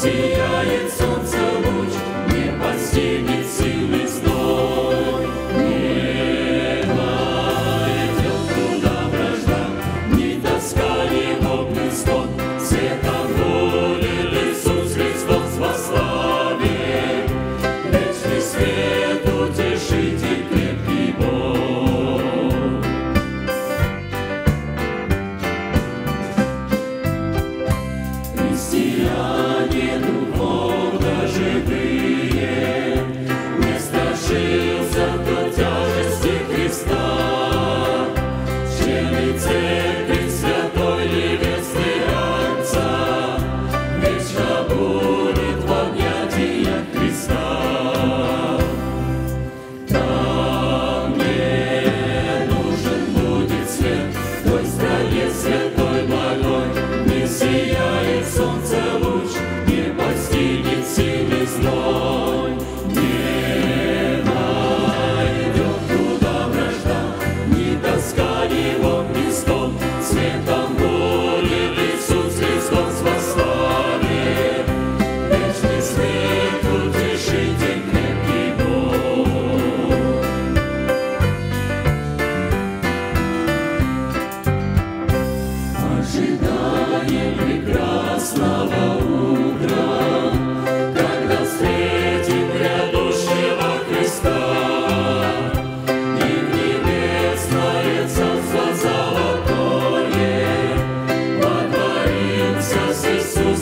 сияет солнце луч, не постигнет сильный зной. Небо идет туда вражда, ни тоска, ни огненный стон, светом будет Иисус Христос во славе. Вечный свет, утешитель, крепкий Бог. Христиане духовно живые, не страшился кто тяжести креста. Члены церкви святой невесты Отца вечно будет в объятиях Христа. Там, где нужен будет свет, в той стране святой благой, не сияет солнце луч, не постигнет сильный зной. Небо идет туда вражда, ни тоска, ни огненный стон, светом будет Иисус Христос во славе. Вечный свет, утешитель, крепкий Бог. Ожидаем прекрасного утра, когда встретим грядущего Христа, и в небесное царство золотое водворимся с Иисусом